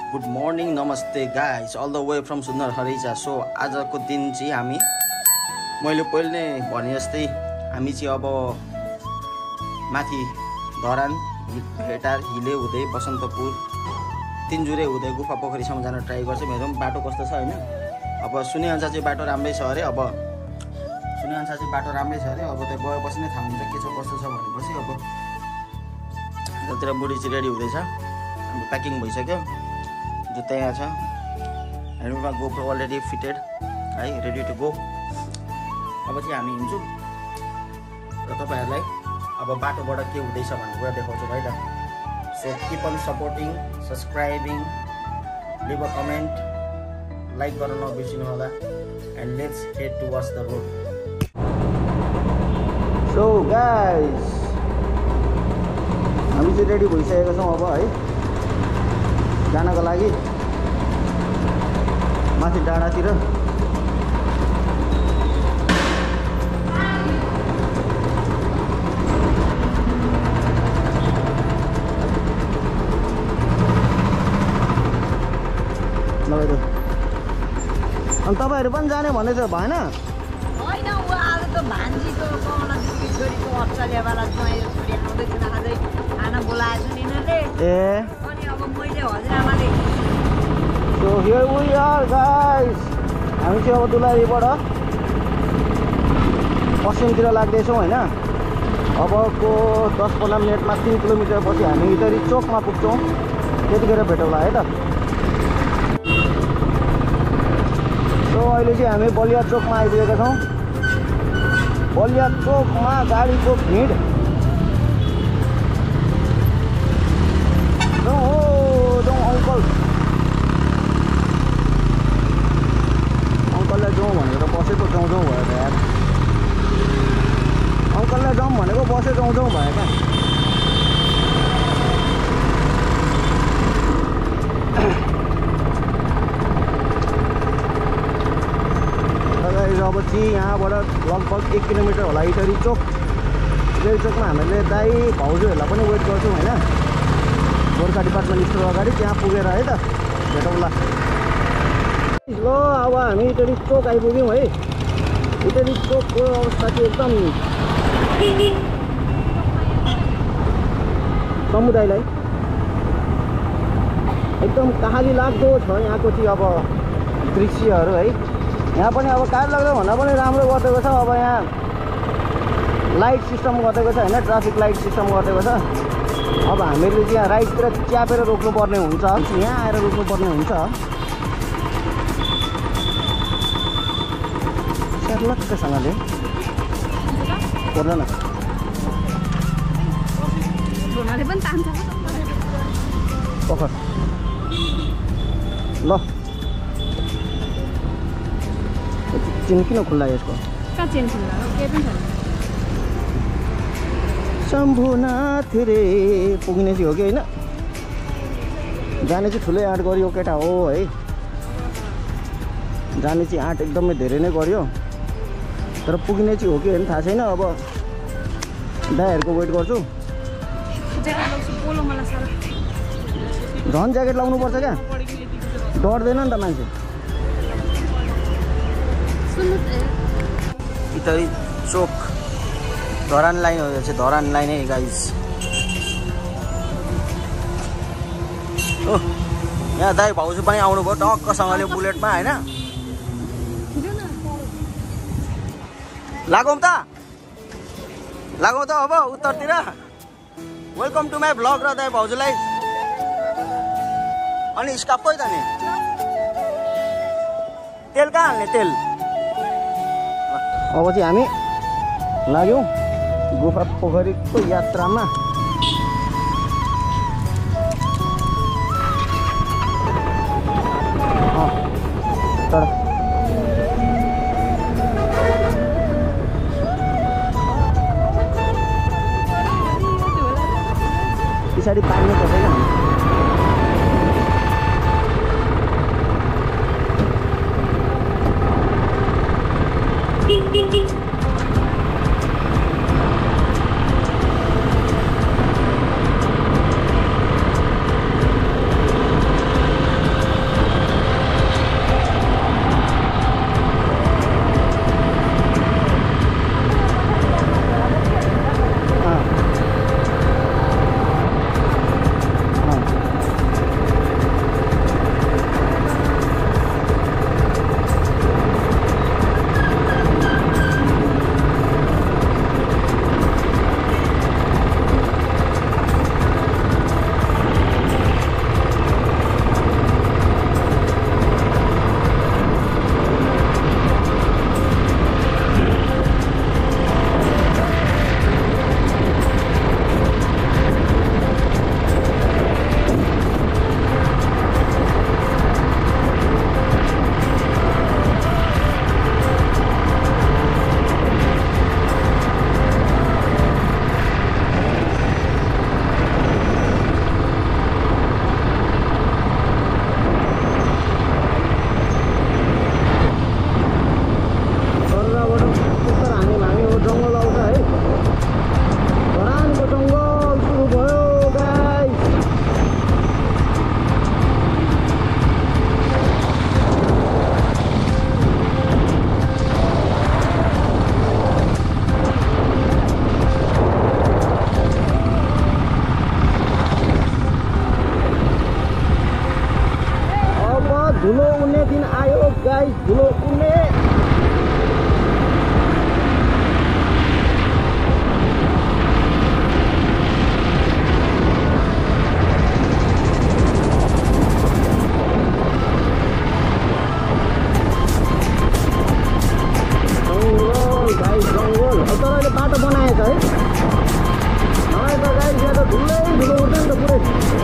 Good morning नमस्ते guys all the way from Sundar Harija. So आजको दिन चाहिँ हामी मैले पहिले भने जस्तै हामी चाहिँ अब माथि धरान भेटार हिले हुँदै बसन्तपुर तिनजुरे हुँदै गुफा पोखरीसम्म जान ट्राई गर्छौँ। हेरौँ बाटो कस्तो छ होइन। अब सुनेअनुसार चाहिँ बाटो राम्रै छ अरे। अब सुनेअनुसार चाहिँ बाटो राम्रै छ अरे। अब त्यो गएपछि नै थाहा हुन्छ के छ कस्तो छ भनेपछि। अब यतातिर बुढी चाहिँ रेडी हुँदैछ, हाम्रो प्याकिङ भइसक्यो, जुत्ता यहाँ छ, हेलमेटमा गोप्रो अलरेडी फिटेड है, रेडी टु गो। अब चाहिँ हामी हिँड्छौँ र तपाईँहरूलाई अब बाटोबाट के हुँदैछ भन्ने कुरा देखाउँछु है त। So keep on supporting, subscribing, leave a comment, like गर्न नबिर्सिनु होला। And let's head towards the road. So guys हामी चाहिँ रेडी भइसकेका छौँ अब है जानको लागि माथि डाँडातिर। अनि तपाईँहरू पनि जाने भन्ने त भएन? होइन, ऊ आज त भान्जीको कमला दिदीको छोरीको अस्ट्रेलियावाला ज्वाइँ छोरी आउँदैछ आजै खाना बोलाएछ नि यिनीहरूले। अनि अब मैले हजुरआमाले so here we are guys. हामी चाहिँ अब दुलारीबाट पश्चिमतिर लाग्दैछौँ होइन। अबको 10-15 मिनटमा 3 किलोमिटर पछि हामी इटरी चोकमा पुग्छौँ। त्यतिखेर भेटौँला है त। सो अहिले चाहिँ हामी बलिया चोकमा आइपुगेका छौँ। बलिया चोकमा गाडीको भिड अङ्कल अङ्कललाई जाउँ भनेर बसेको जाउँ भयो यार। अङ्कललाई जाउँ भनेको बसे जाउँ भयो क्या। अब चाहिँ यहाँबाट लगभग 1 किलोमिटर होला इटरी चोक। इटरी चोकमा हामीले दाई भाउजूहरूलाई पनि वेट गर्छौँ होइन। गोर्खा डिपार्टमेन्ट स्टोर अगाडि त्यहाँ पुगेर है त भेटौँला। ल अब हामी इटरी चोक आइपुग्यौँ है। इटरी चोकको अवस्था चाहिँ एकदम समुदायलाई एकदम कहाली लाग्दो छ यहाँको चाहिँ अब दृश्यहरू है। यहाँ पनि अब कार लाग्दो भन्दा पनि राम्रो गरिदिएको छ। अब यहाँ लाइट सिस्टम गरिदिएको छ होइन, ट्राफिक लाइट सिस्टम गरिदिएको छ। अब हामीले चाहिँ यहाँ राइटतिर च्यापेर रोक्नुपर्ने हुन्छ, यहाँ आएर रोक्नुपर्ने हुन्छ। लक्कसँगले पर्दैन पोखर ल। चेन किन खुल्ला यसको? शम्भुनाथ रे पुग्ने चाहिँ हो कि होइन? जाने चाहिँ ठुलै आँट गऱ्यो केटा हो है। जाने चाहिँ आँट एकदमै धेरै नै गऱ्यो, तर पुग्ने चाहिँ हो कि होइन थाहा छैन। अब दाइहरूको वेट गर्छु। झन् ज्याकेट लाउनुपर्छ क्या, डर्दैन नि त मान्छे। इटरी चोक धरान लाइन हो, चाहिँ धरान लाइन है गाइस। यहाँ दाइ भाउजू पनि आउनुभयो टक्कसँगले बुलेटमा होइन। लागौँ त अब उत्तरतिर। वेलकम टु माई भ्लग र दाइ भाउजूलाई। अनि स्काफ खोइ त नि, तेल कहाँ हाल्ने तेल? अब चाहिँ हामी लाग्यौँ गुफा पोखरीको यात्रामा। तर पछाडि पार्नु पर्दैन। उड्ने दिन आयो गाइस, धुलो उड्ने। जङ्गल अब तर अहिले बाटो बनाएछ है, नभए त गाइस यहाँ त धुलै धुलो उठ्दैन नि त पुरै।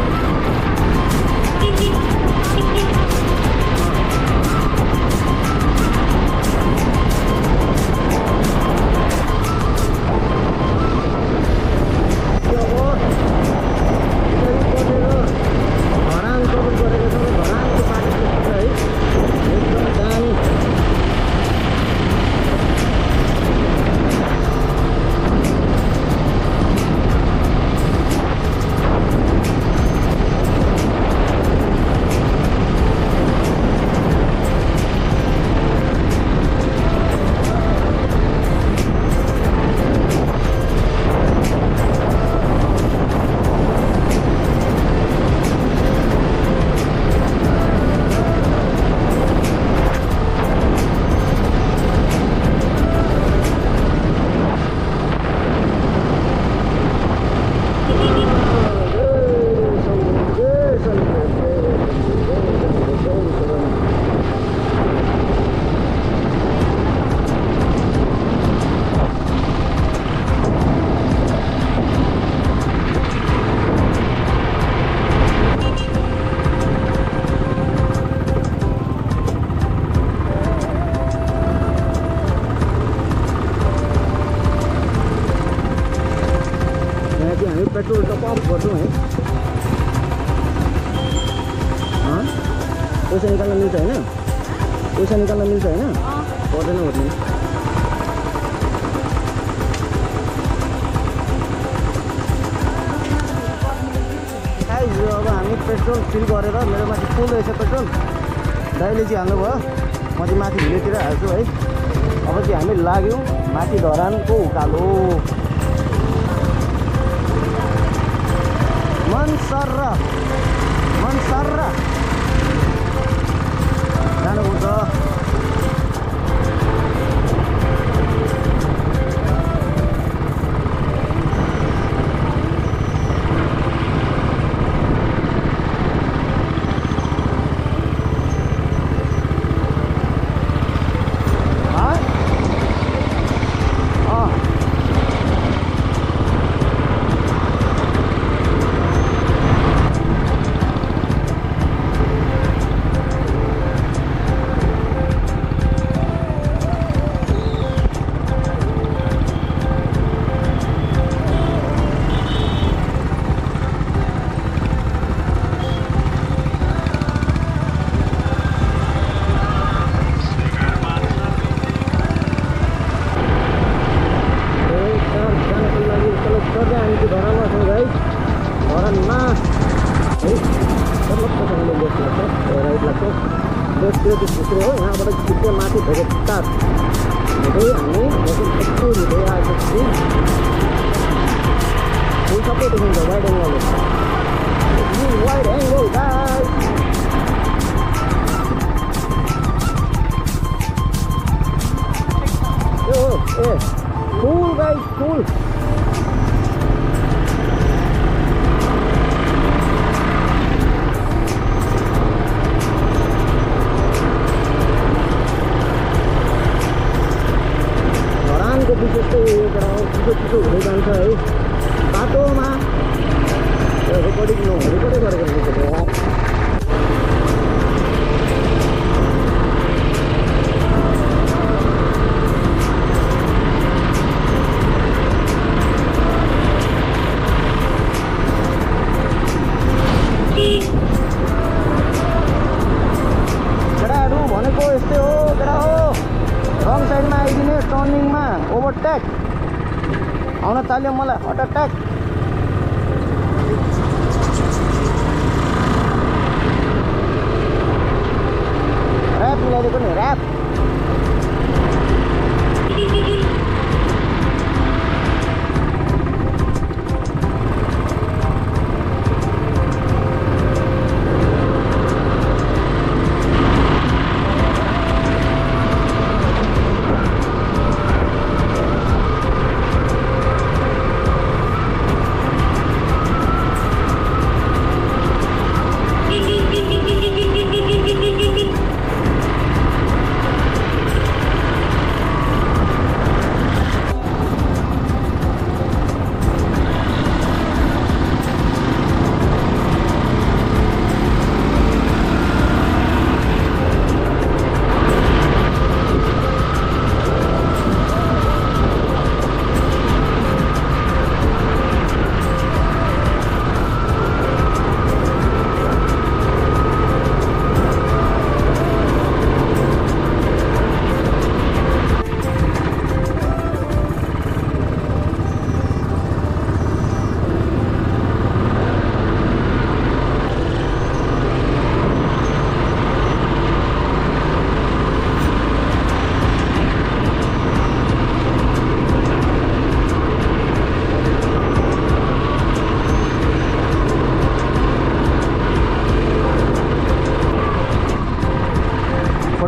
पेट्रोल टप अप गर्छौँ है, पैसा निकाल्न मिल्छ होइन, पैसा निकाल्न मिल्छ होइन, पर्दैन पर्दैन। अब हामी पेट्रोल फिल गरेर मेरो माथि फुल रहेछ पेट्रोल, दाइले चाहिँ हाल्नुभयो, म चाहिँ माथि भिलेतिर हाल्छु है। अब चाहिँ हामी लाग्यौँ माथि धरानको उकालो मनसर्रा जानुपर्छ। यहाँबाट छिट्टो माथि भेट्टा हुँदै हामी यस्तो हुँदै आएपछि फुल सबै देखिन्छ wide angle, wide angle guys. ए फुल गाइस फुल। विशेष चाहिँ छिटो हुँदै जान्छ है बाटोमा, रेकर्डिङ गरेको हुन्छ। केटाहरू भनेको यस्तै हो केटा हो, रङ साइडमा आइदिने टर्निङमा ओभरटेक आउन चाल्यो मलाई हट अट्याक। ऱ्याप मिलाइदिएको नि ऱ्याप।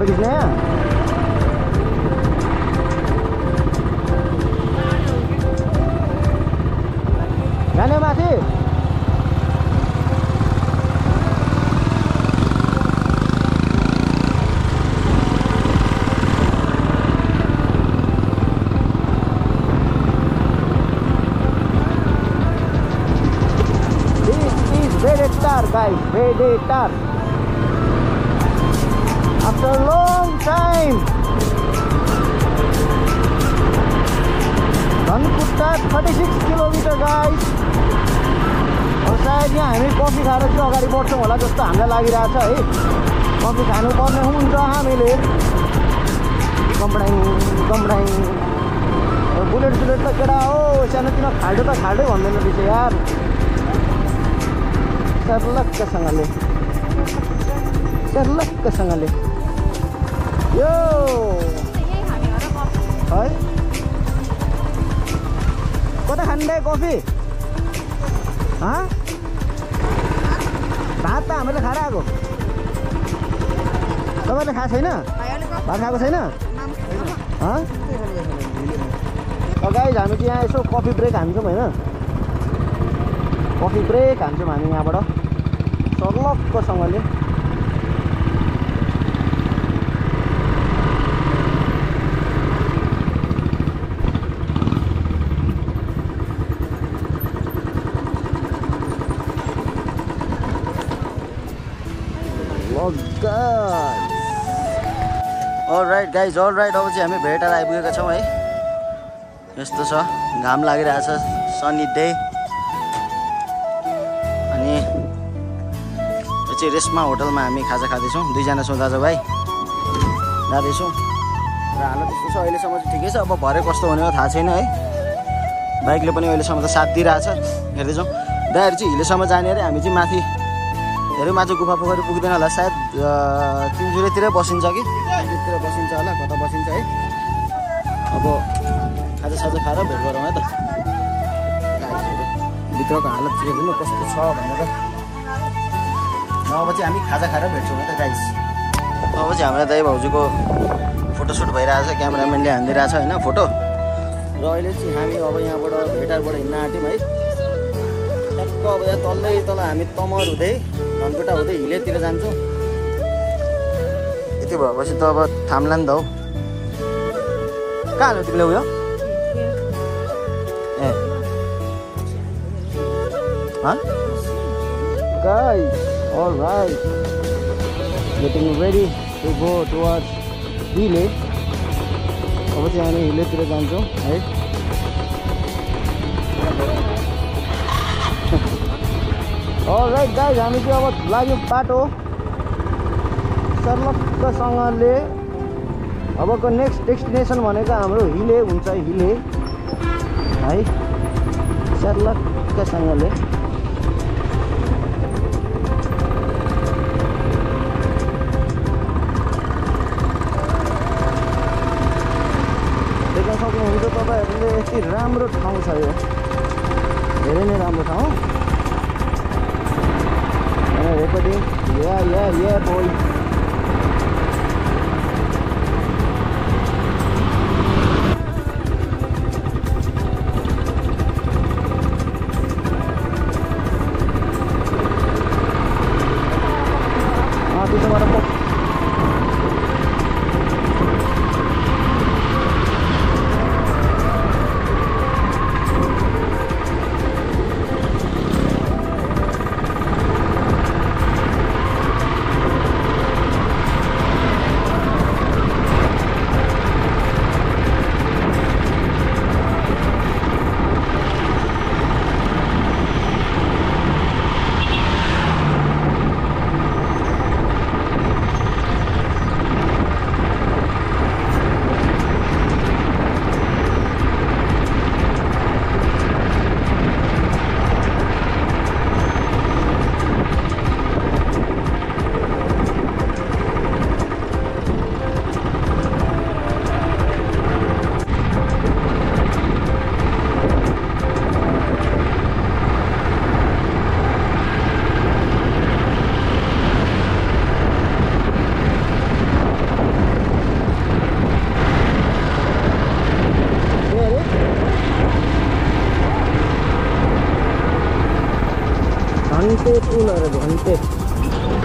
फोटो खिच्ने यहाँ जाने माथि guys, Predator. After a long time, Sankhwasabha 36 km guys. और सायद यहाँ हामी कफी खाएर चाहिँ अगाडि बढ्छौँ होला जस्तो हामीलाई लागिरहेछ है। कफी खानुपर्ने हुन्छ हामीले। कम्पडाइङ बुलेट त केटा हो सानोतिनो खाल्डो त खाल्डै भन्दैन रहेछ यार। सर्लक्कसँगले यो है कता खाँदै कफी भात त हामीले खाएर आएको तपाईँले खाएको छैन भात खाएको छैन गाइज हामी चाहिँ यहाँ यसो कफी ब्रेक हान्छौँ होइन कफी ब्रेक हान्छौँ हामी यहाँबाट सर्लक्कसँगले अलराइट गाइज अलराइट अब चाहिँ हामी भेटाएर आइपुगेका छौँ है। यस्तो छ घाम लागिरहेछ सनी डे अनि यो चाहिँ रेस्मा होटलमा हामी खाजा खाँदैछौँ दुईजना छौँ दाजुभाइ जाँदैछौँ र हालत त्यस्तो छ अहिलेसम्म चाहिँ ठिकै छ। अब भरे कस्तो हुने हो थाहा छैन है। बाइकले पनि अहिलेसम्म त साथ दिइरहेछ हेर्दैछौँ। दाइहरू चाहिँ हिलेसम्म जाने अरे हामी चाहिँ माथि धेरै माथि गुफा पोखरी पुग्दैन होला सायद तिनजुरेतिरै बसिन्छ कि तिनजुरतिर बसिन्छ होला कता बसिन्छ है। अब खाजासाजा खाएर भेट गरौँ है त। भित्रको हालत चाहिँ हेर्नु कस्तो छ भनेर अब चाहिँ हामी खाजा खाएर भेट्छौँ है त गाइस। अब चाहिँ हाम्रो दाइ भाउजूको फोटोसुट भइरहेछ क्यामेराम्यानले हानिदिइरहेछ होइन फोटो र अहिले चाहिँ हामी अब यहाँबाट भेटारबाट हिँड्न आँट्यौँ है। ट्याक्क अब यहाँ तल्लै तल हामी तमर हुँदै धनकुटा हुँदै हिलेतिर जान्छौँ। यति भएपछि त अब थाम्ला नि त हौ। कहाँ हाल्यो तिमीले उयो ए guys all right getting ready to go towards हिले। अब चाहिँ हामी हिलेतिर जान्छौँ है। अलराइट गाइज हामी चाहिँ अब लाग्यो बाटो सर्लक्कसँगले। अबको नेक्स्ट डेस्टिनेसन भनेको हाम्रो हिले हुन्छ हिले है सर्लक्कसँगले। देख्न सक्नुहुन्छ तपाईँहरूले यति राम्रो ठाउँ छ यो धेरै नै राम्रो ठाउँ। Recording, yeah boy. Bisa pada pop.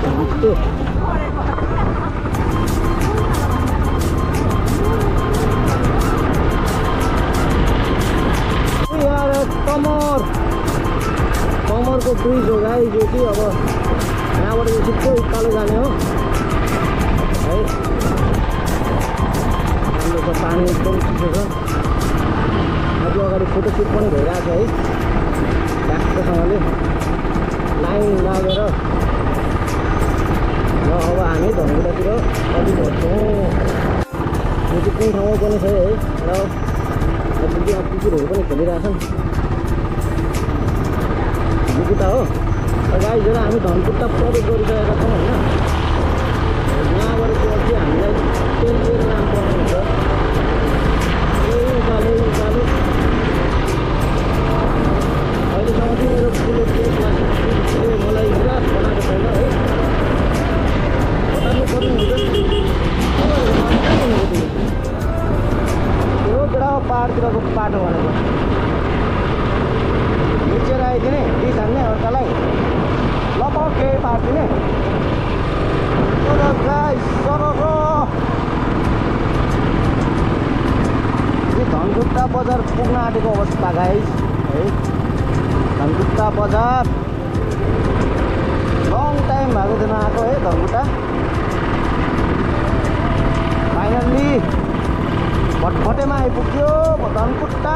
कमरको ब्रिज हो गाई जो कि अब यहाँबाट यो सिधै उकालो जाने हो है। राम्रो छ, पानी एकदम चिसो छ। अझ अगाडि फोटोसुट पनि भइरहेको छ है, ट्याक्कसँगले लाइन लागेर। र अब हामी धनकुटातिर अलिक बढ्छौँ। यो चाहिँ कुन ठाउँमा पनि छ है। र कुकुरहरू पनि खेलिरहेछन्। धनकुटा हो गाई जरा हामी धनकुटा प्रवेश गरिसकेका छौँ होइन। यहाँबाट चाहिँ हामीलाई तेलको नाम पर्ने हुन्छ। उकालो उकालो अहिलेसम्म चाहिँ मेरो ठुलो केसले मलाई निराश बनाएको छैन है। बताउनु पर्ने हुन्छ त्यो केटा पाहाडतिरको बाटो भनेको। मिचेर आइदिने बिस हान्ने अर्कालाई लपक केही पारिदिने। धनकुटा बजार पुग्न आँटेको अवस्था गाइस है। धनकुटा बजार लङ टाइम भएको थिएन आएको है धनकुटा। फाइनल्ली भटभटेमा आइपुग्यो धनकुटा।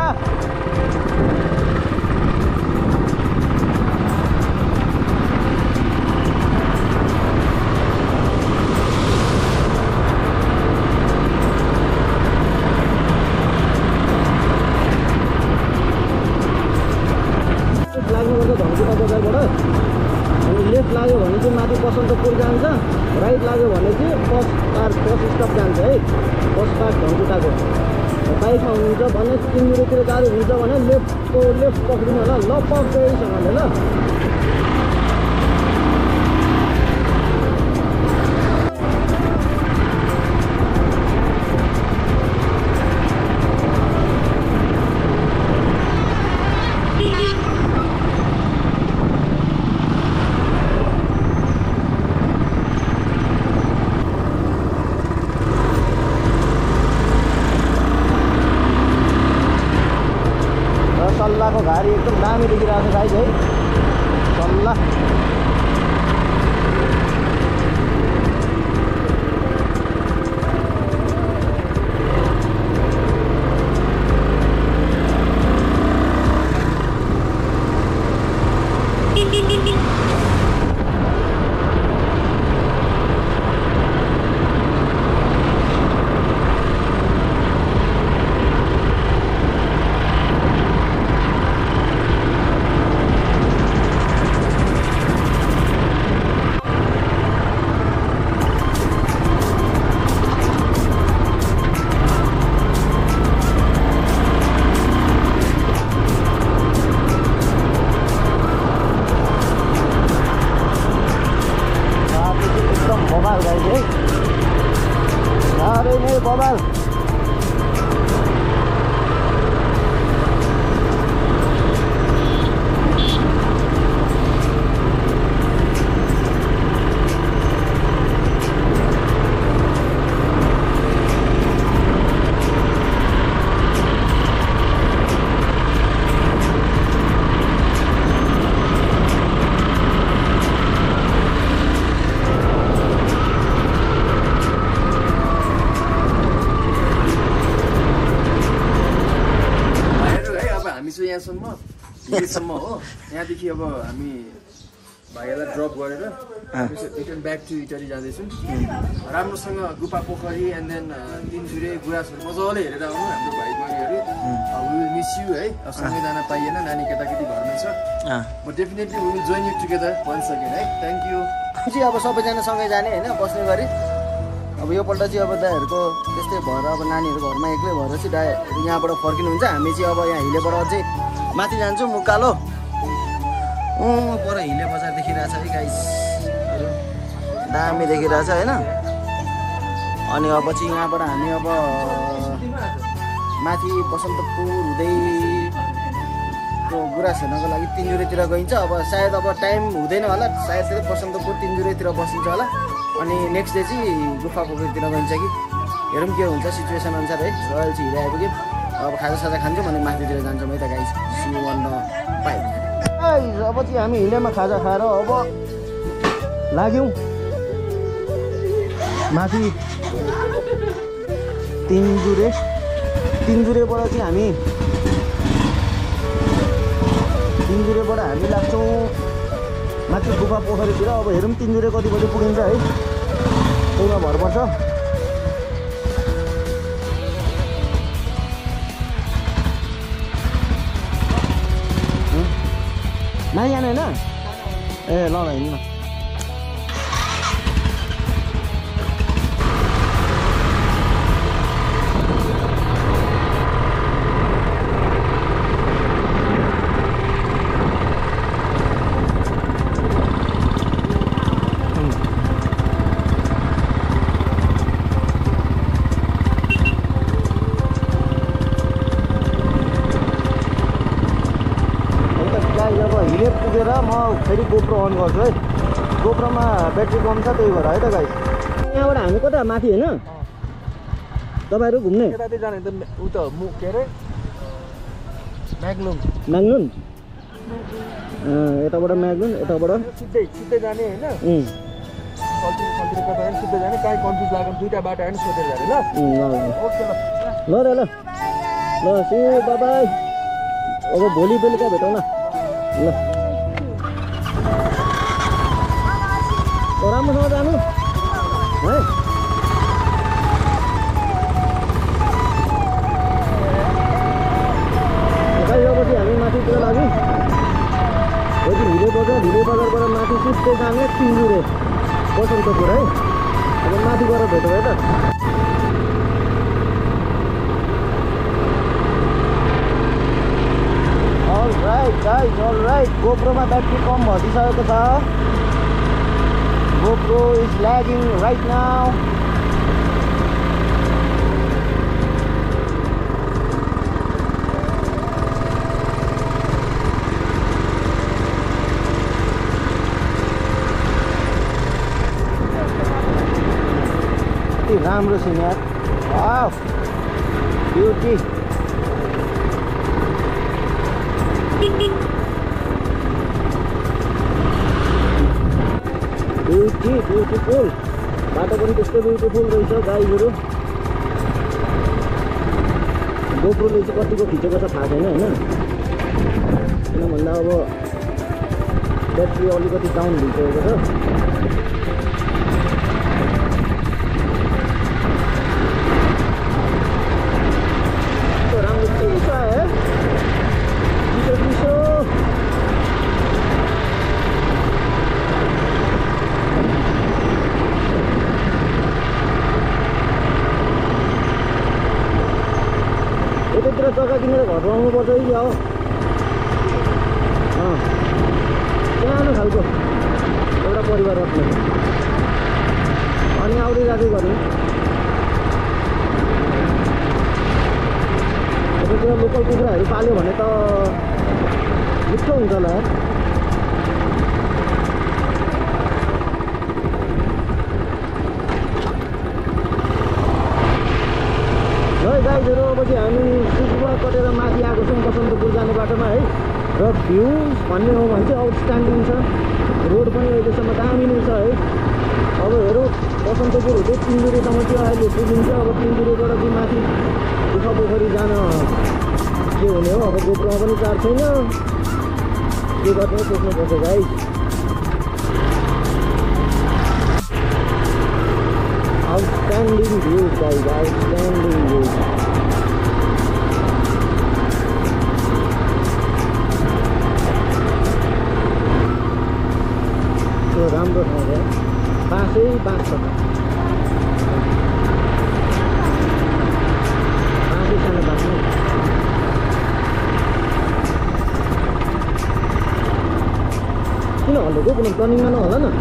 धनकुटा बजारबाट अनि लेफ्ट लाग्यो भने चाहिँ माथि बसन्तपुर जान्छ, राइट लाग्यो भने चाहिँ बस स्टप जान्छ है। बस पार्क धनकुटाको बाइकमा हुनुहुन्छ भने 3 मिनटतिर गाडी हुन्छ भने लेफ्ट पक्रिनु होला लपकैसँगले ल। सल्लाहको घारी एकदम दामी देखिरहेको छ गाइस है। सल्लाह बबाल यहाँसम्म हो। यहाँदेखि अब हामी भाइलाई ड्रप गरेर रिटर्न ब्याक टु इटली जाँदैछौँ। राम्रोसँग गुफा पोखरी एन्ड देन दिनचुरे गुराँसहरू मजाले हेरेर आउनु हाम्रो भाइ बहिनीहरू। वी विल मिस यु है। सँगै जान पाइएन, नानी केटाकेटी घरमै छ। But definitely we will join you together once again है। Thank चाहिँ अब सबैजना सँगै जाने होइन बस्ने गरी। अब योपल्ट चाहिँ अब दाइहरूको त्यस्तै भएर अब नानीहरू घरमा एक्लै भएर चाहिँ दाइ यहाँबाट फर्किनुहुन्छ। हामी चाहिँ अब यहाँ हिलेबाट अझै माथि जान्छौँ उकालो। पर हिले बजार देखिरहेछ है गाइस, दामी देखिरहेछ होइन। अनि अब चाहिँ यहाँबाट हामी अब माथि बसन्तपुर हुँदै को गुराँस हेर्नको लागि तिनजुरेतिर गइन्छ। अब सायद अब टाइम हुँदैन होला, सायद सायद बसन्तपुर तिनजुरेतिर बसिन्छ होला। अनि नेक्स्ट डे चाहिँ गुफा पोखरीतिर गइन्छ कि हेरौँ के हुन्छ सिचुएसन अनुसार है। रोयल चाहिँ हिँडे आइपुग्यो, अब खाजासाजा खान्छौँ अनि माथितिर जान्छौँ है त गाइस। सी 15 गाइस अब चाहिँ हामी हिँडेमा खाजा खाएर अब लाग्यौँ माथि तिनजुरेबाट चाहिँ हामी लाग्छौँ माथि गुफा पोखरीतिर। अब हेरौँ तिनजुरे कति बजी पुगिन्छ है, त्यहीमा भर पर्छ। माथि जाने होइन ए ल हिँड्नु न। पुगेर म फेरि गोप्रो अन गर्छु है। गोप्रोमा ब्याट्री कम छ त्यही भएर है त गाइस। यहाँबाट हामी कता माथि होइन तपाईँहरू घुम्ने यतातिर जाने त उ त के अरे म्याग्नुन यताबाट म्याग्नुन यताबाट सिधै जाने होइन सल्तिर कता सिधै जाने। कहीँ कन्फ्युज लाग्यो दुईटा बाटो होइन सोधेर जाने ल। ओके ल ल सी बाबाई। अब भोलि बेलुका भेटौँ न ल। राम्रोसँग जानु है। गएपछि हामी माथितिर लाग्यौँ। हिले बजारबाट माथि सिधै जाने तिनजुरे बसन्तपुर है। अब माथि गएर भेटौँ है त। अलराइट गोप्रोमा ब्याट्री कम भइसकेको छ। GoPro is lagging right now. राम्रो छ यार, वाउ ब्युटी। ब्युटिफुल बाटो पनि त्यस्तो ब्युटिफुल रहेछ गाइजहरू। गोप्रोले चाहिँ कतिको खिचेको छ थाहा छैन होइन, किन भन्दा अब ब्याट्री अलिकति डाउन भइसकेको छ। राम्रो चिसो है चिसो। यतातिर जग्गा किनेर घर बनाउनुपर्छ है हो। सानो खालको एउटा परिवार राख्नु अनि आउँदै जाँदै गर्नु। यतातिर लोकल कुखुराहरू पाल्यो भने त मिठो हुन्छ होला। है गाइजहरू अब चाहिँ हामी सुकुवा कटेर माथि आएको छौँ बसन्तपुर जाने बाटोमा है। र भ्युज भन्ने हो भने चाहिँ आउटस्ट्यान्डिङ छ। रोड पनि अहिलेसम्म दामी नै छ है। अब हेरौँ बसन्तपुर हुँदै तिनजुरेसम्म चाहिँ अहिले पुगिन्छ। अब तिनजुरेबाट चाहिँ माथि गुफा पोखरी जान के हुने हो। अब गोप्रोमा पनि चार्ज छैन, के गर्ने सोच्नुपर्छ guys. Outstanding views guys, outstanding views. So राम्रो ठाउँ हो, बाँसै बाँस छ, बाँसै सानो बाँस नै। किन हल्लेको कुनै टर्निङमा नहोला न।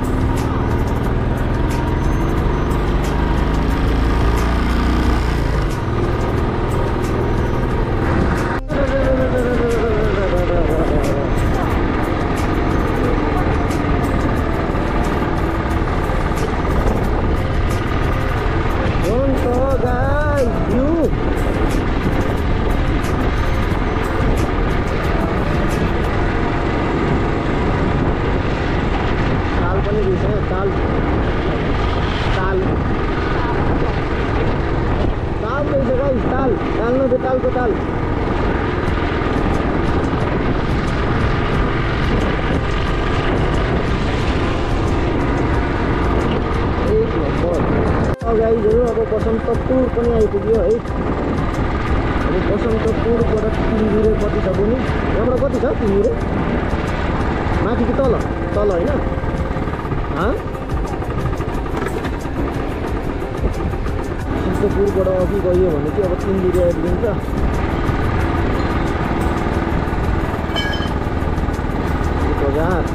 ताल ताल ताल रहेछ गाइस ताल ताल नभए तालको ताल एक नम्बर गाइसहरु अब बसन्तपुर पनि आइपुग्यो है अब बसन्तपुरबाट तिनजुरे कति छ पनि यहाँबाट कति छ तिनजुरे माथि कि तल तल हैन बसन्तपुरबाट अघि गयो भने चाहिँ अब तिनजुरे आइपुगिन्छ बजार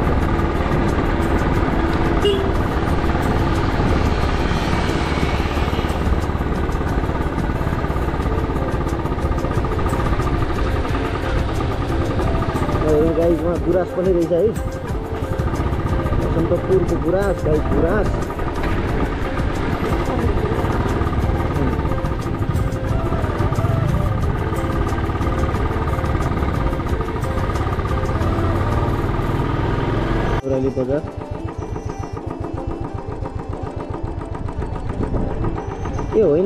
गाइसमा गुराँस पनि रहेछ है बसन्तपुरको गुराँस गाइस गुराँस ओराली बजार ए होइन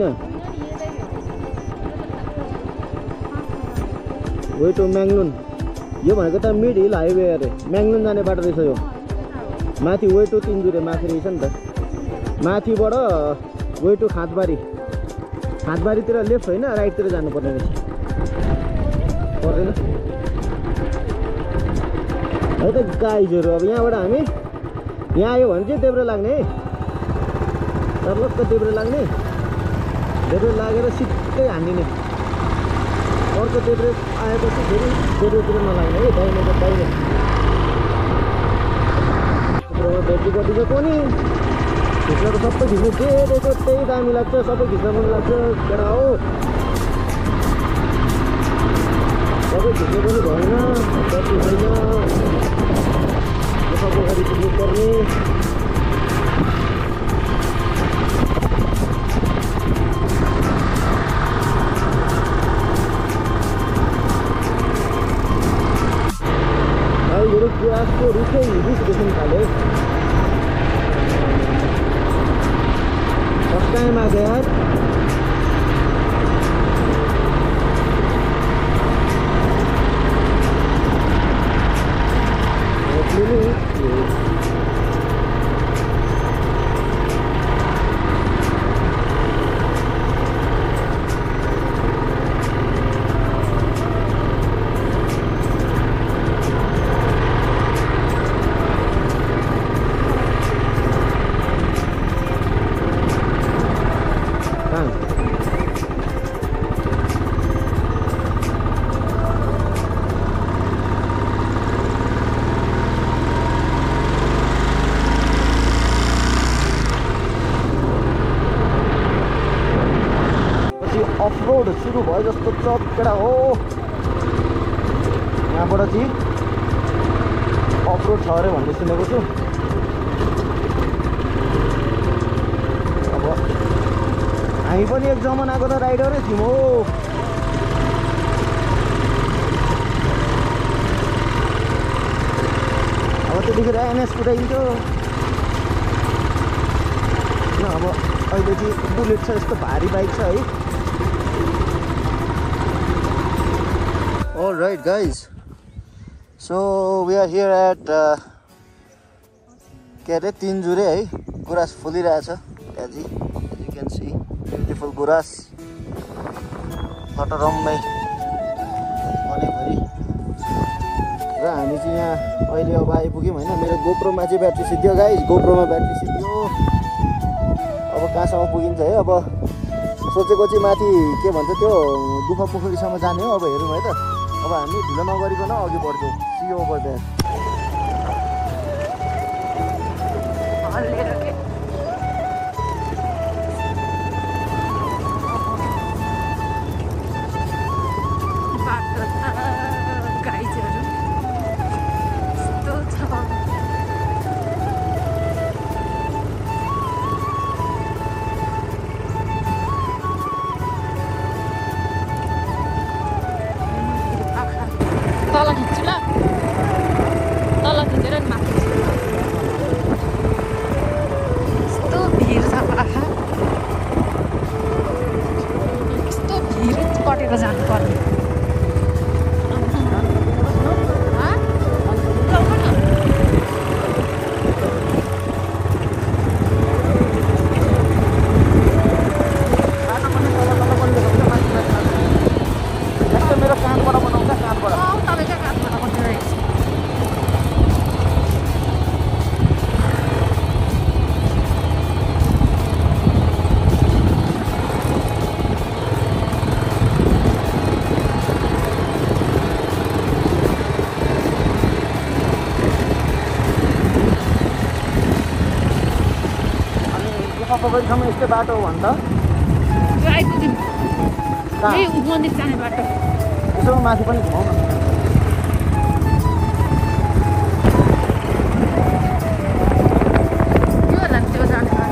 वेटो म्याङ्लुन यो भनेको त मिड हिल हाइवे अरे म्याङ्लुन जाने बाटो रहेछ यो माथि वेटो तिनजुरे माथि रहेछ नि त माथिबाट वेटो खाँदबारीतिर लेफ्ट होइन राइटतिर जानुपर्ने रहेछ पर्दैन है त गाइजहरू अब यहाँबाट हामी यहाँ आयो भने चाहिँ देब्रे लाग्ने है सर्लक्क देब्रे लाग्ने देब्रे लागेर सिधै हान्दिने अर्को देब्रे आएपछि फेरि देब्रेतिर नलाग्ने है दाहिने त दाहिने भेटीपट्टि चाहिँ पनि खिच्न त सबै खिच्नु जे दिएको त्यही दामी लाग्छ सबै खिच्न मन लाग्छ केटा हो सबै खिच्नु पनि भएन बत्ती छैन पोखरी पुग्नु पर्ने भाइहरू गुराँसको रुखै रुख देख्न थाल्यो फर्स्ट टाइम आएको यार अफरोड सुरु भयो जस्तो चक्केडा हो यहाँबाट चाहिँ अफरोड छ अरे भन्ने सुनेको छु अब हामी पनि एक जमानाको त राइडरै थियौँ हो अब त्यतिखेर एनएस कुदाइन्थ्यो अब अहिले चाहिँ बुलेट छ यस्तो भारी बाइक छ है All right, guys. So we are here at के अरे तिनजुरे है गुराँस फुलिरहेछ त्यहाँजी as you can see beautiful गुराँस लटरम्मै वरिपरि र हामी चाहिँ यहाँ अहिले अब आइपुग्यौँ होइन मेरो गोप्रोमा चाहिँ ब्याट्री सिद्धियो गाइस गोप्रोमा ब्याट्री सिद्धियो अब कहाँसम्म पुगिन्छ है अब सोचेको चाहिँ माथि के भन्छ त्यो गुफा पोखरीसम्म जाने हो अब हेरौँ है त अब हामी ढिलो नगरिकन अघि बढ्छौँ सी ओभर द्याट तल खिच्छु ल गुफा पोखरीसम्म यस्तै बाटो हो भने त यो आइपुग्यौँ यही मन्दिर जाने बाटो यसो माथि पनि घुमाउ न यो होला नि त्यो जाने बाटो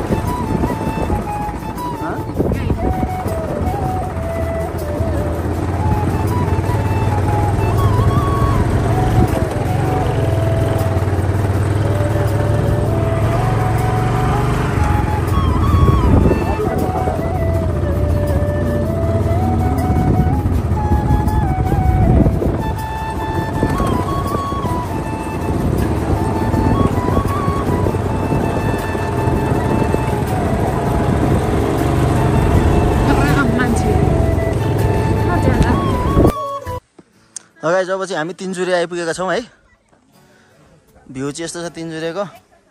गाइस अब चाहिँ हामी तिनचुरे आइपुगेका छौँ है भ्यू चाहिँ यस्तो छ तिनचुरेको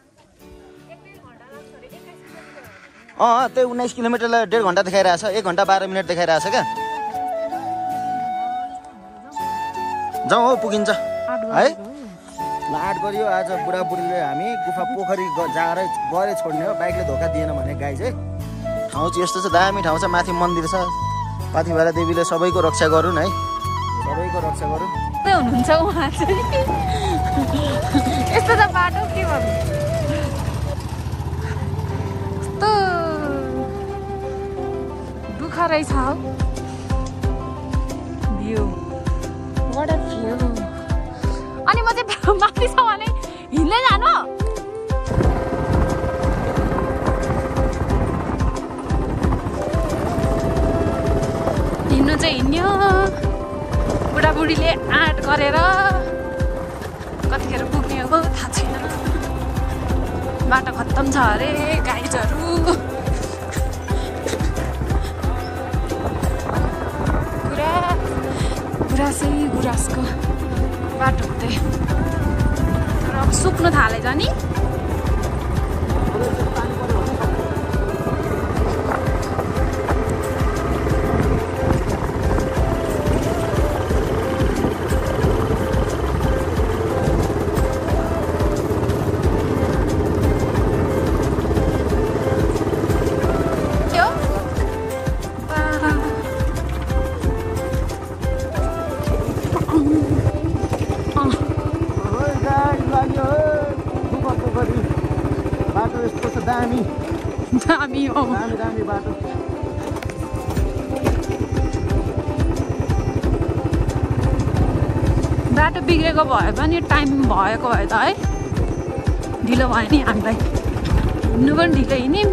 त्यही 19 किलोमिटरलाई 1.5 घन्टा देखाइरहेछ 1 घन्टा 12 मिनट देखाइरहेछ क्या जाउँ हौ पुगिन्छ है ल 8 बज्यो आज बुढाबुढीले हामी गुफा पोखरी गरे छोड्ने हो बाइकले धोका दिएन भने गाइस है ठाउँ चाहिँ यस्तो छ दामी ठाउँ छ माथि मन्दिर छ पाथिभरा देवीले सबैको रक्षा गरून् है सबैको रक्षा गरौँ हुनुहुन्छ उहाँ चाहिँ यस्तो त बाटो के भन्नु कस्तो दुःख रहेछ हौ भ्यू वाट अ भ्यू अनि म चाहिँ माथिसम्म हिँड्दै जानु हिँड्नु चाहिँ हिँड्यो बुढाबुढीले आँट गरेर कतिखेर पुग्ने हो थाहा छैन बाटो खत्तम छ अरे गाइजहरू गुरासै गुराँसको बाटो हुँदै तर अब सुक्नु थालेछ नि दामी हो दामी बाटो बाटो बिग्रेको भए पनि टाइम भएको भए त है ढिलो भयो नि हामीलाई हिँड्नु पनि ढिलो हिँड्यौँ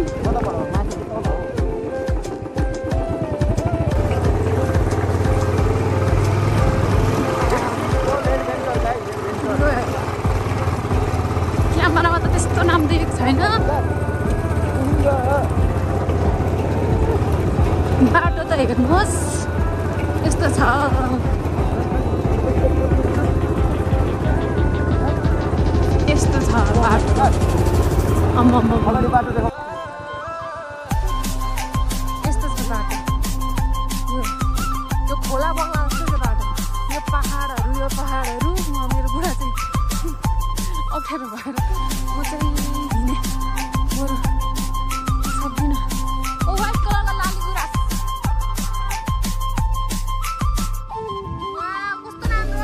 क्यामेरामा त त्यस्तो नाम देखेको छैन बाटो त हेर्नुहोस् यस्तो छ यस्तो छ बाटो यस्तो छ बाटो यो खोला बङ्गला जस्तो छ बाटो यो पहाडहरू मेरो बुढा चाहिँ अप्ठ्यारो भएर म चाहिँ हिँडेँ बरु सक्दिनँ ओ व्हाइट कलरको लाली गुराँस कस्तो राम्रो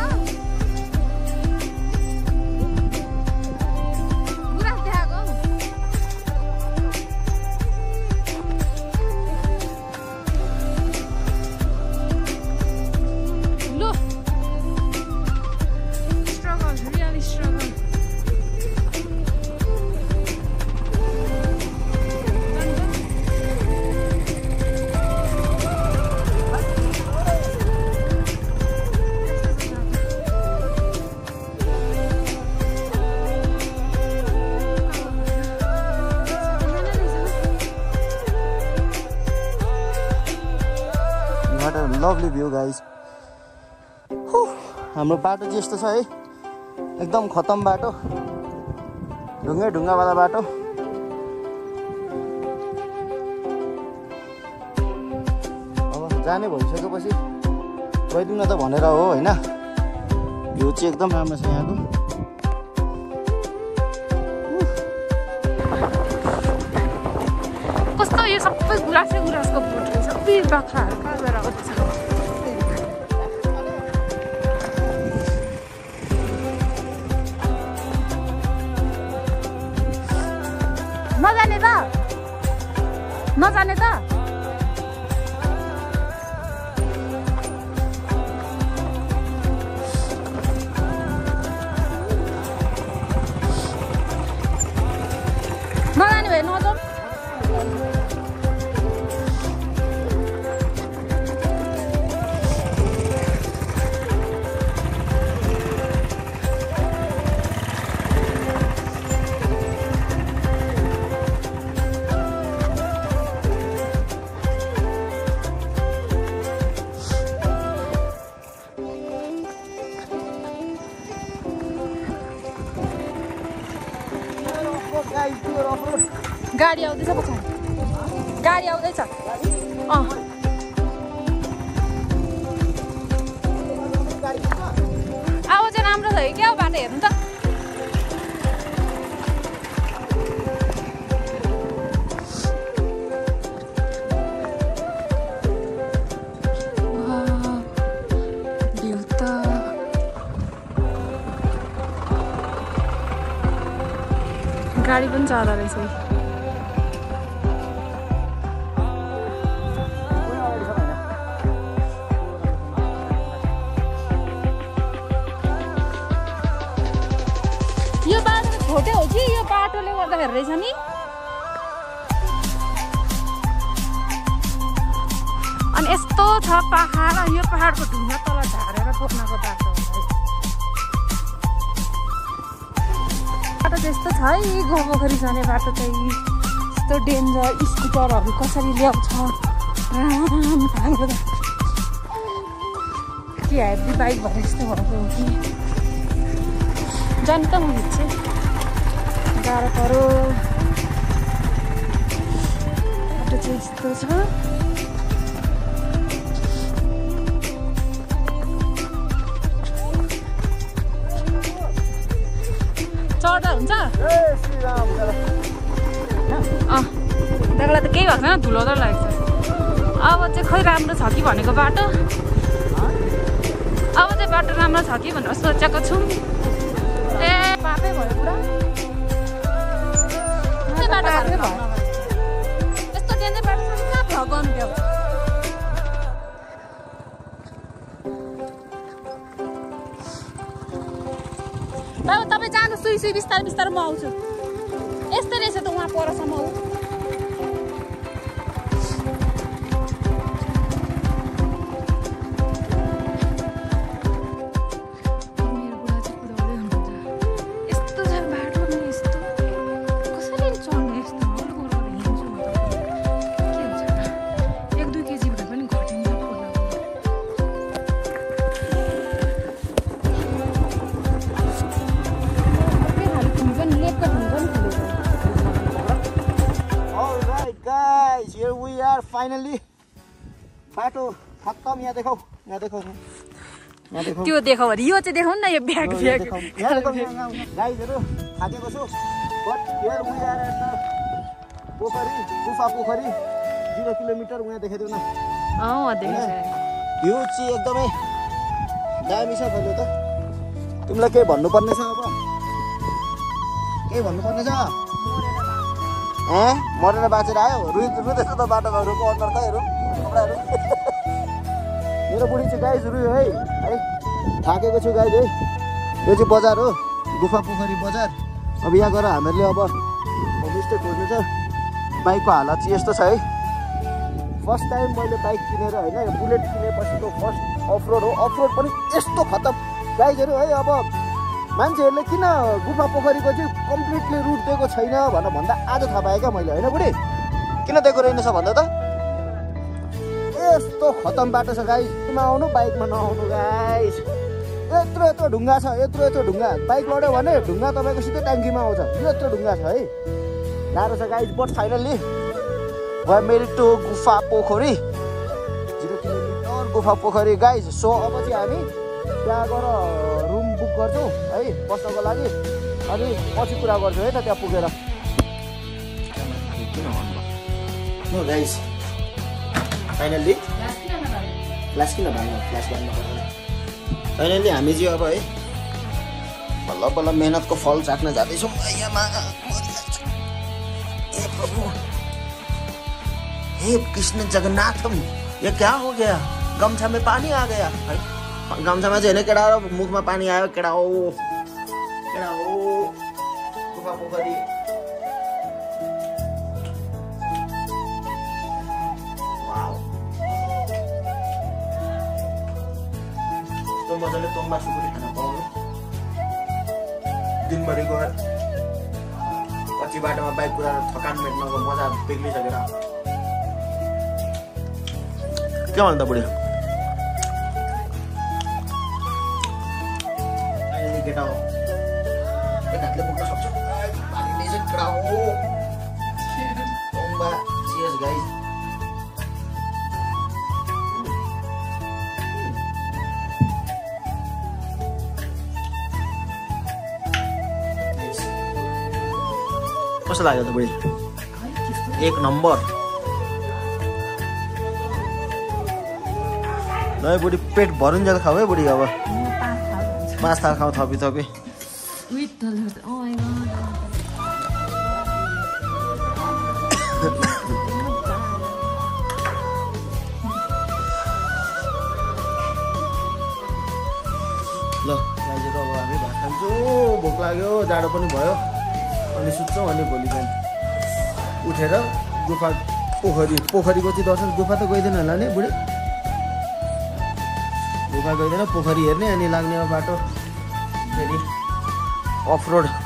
गुराँस देखाएको लु struggle really struggle lovely view guys हाम्रो बाटो चाहिँ यस्तो छ है एकदम खतम बाटो ढुङ्गावाला बाटो अब जाने भइसकेपछि गइदिउँ न त भनेर हो होइन भ्यू चाहिँ एकदम राम्रो छ यहाँको चाहिँ सबै गुराँसको बोट रहेछ सबै बाख्राहरू कहाँ गएर आउँदैछ नजाने त नजाने भए नजाउँ गाडी आउँदैछ पछाडि गाडी आउँदैछ आवाज चाहिँ राम्रो छ क्या बाटो हेर्नु त भ्यू त गाडी पनि जाँदो रहेछ यो बाटो छोटो हो कि यो बाटोले गर्दाखेरि रहेछ नि अनि यस्तो छ पहाड यो पहाडको ढुङ्गा तल झारेर बोक्नको बाटो बाटो त्यस्तो छ है गुफा पोखरी जाने बाटो चाहिँ यस्तो डेन्जर स्कुटरहरू कसरी ल्याउँछ के हेभी बाइक भएर यस्तो भएको हो कि जानु त म हिँड्छु गाह्रो पऱ्यो बाटो चाहिँ यस्तो छ चढ्दा हुन्छ दागलाई त केही भएको छैन धुलो त लागेको छ अब चाहिँ खै राम्रो छ कि भनेको बाटो अब चाहिँ बाटो राम्रो छ कि भनेर सोचेको छु ए पापै भयो पुरा यस्तो डेन्जर बाटो कहाँ भगाउनु भ्याउ बाबु तपाईँ जानु सुई सुई बिस्तारै बिस्तारै म आउँछु यस्तै रहेछ त उहाँ परसम्म हो फाइनली बाटो खत्तम यहाँ देखौ त्यो देखाउ अरे यो चाहिँ देखाउनु न यो ब्याग गाइजहरू थाकेको छु but here we are at the पोखरी गुफा पोखरी 0 किलोमिटर उहाँ देखाइदेऊ न भ्यू चाहिँ एकदमै दामी छ भन्नु त तिमीलाई केही भन्नुपर्ने छ अब केही भन्नुपर्ने छ मरेर बाँचेर आयो रुँदैछ त बाटोमा रुको अनुहार त हेरौँ कपडाहरू मेरो बुढी चाहिँ गाइज रुयो है थाकेको छु गाइज है यो चाहिँ बजार हो गुफा पोखरी बजार अब यहाँ गएर हामीहरूले अब होमस्टे खोज्नु छ बाइकको हालत चाहिँ यस्तो छ है फर्स्ट टाइम मैले बाइक किनेर होइन यो बुलेट किनेपछिको फर्स्ट अफरोड हो अफरोड पनि यस्तो खतम गाइजहरू है अब मान्छेहरूले किन गुफा पोखरीको चाहिँ कम्प्लिटली रुट दिएको छैन भनेर भन्दा आज थाहा पाएँ क्या मैले होइन बुढी किन दिएको रहेनछ भन्दा त यस्तो खतम बाटो छ गाइसमा आउनु बाइकमा नआउनु गाइस यत्रो ढुङ्गा छ यत्रो ढुङ्गा बाइक लड्यो भने ढुङ्गा तपाईँको सिधै ट्याङ्कीमा आउँछ यो यत्रो ढुङ्गा छ है गाह्रो छ guys but finally we made to गुफा पोखरी 0 किलोमिटर गुफा पोखरी गाइस सो अब चाहिँ हामी त्यहाँ गएर रुम बुक गर्छौँ है बस्नको लागि अनि पछि कुरा गर्छु है त त्यहाँ पुगेर नो गाइस फाइनल्ली फ्ल्यास किन भाग्नु फ्ल्यास गर्नु पर्दैन फाइनल्ली हामी चाहिँ अब है बल्ल बल्ल मेहनतको फल चाख्न जाँदैछौँ हे प्रभु हे कृष्ण जगन्नाथम ये क्या हो गया गमछा में पानी आ गया है गमछामा चाहिँ होइन केटा र मुखमा पानी आयो केटा हो गुफा पोखरी मजाले तोम्बा सुकुटी खान पाउनु दिनभरिको पछि बाटोमा बाइक कुदाएर थकान मेट्नको मजा बेग्लै छ केटा के भन्नु त बुढी अहिले केटा हो एक हातले पुग्न सक्छ पानी चाहिँ केटा हो तोम्बा चियर्स गाइस कस्तो लाग्यो त बुढी एक नम्बर ल बुढी पेट भरुन्जेल खाऊ है बुढी अब 5 थाल खाऊ थपी थपी ल आज त अब हामी भात खान्छौँ भोक लाग्यो जाडो पनि भयो अनि सुत्छौँ अनि भोलि बिहान उठेर गुफा पोखरीको चाहिँ दर्शन गुफा त गइदैन होला नि बुढी गुफा गइदैन पोखरी हेर्ने अनि लाग्ने बाटो फेरि अफ रोड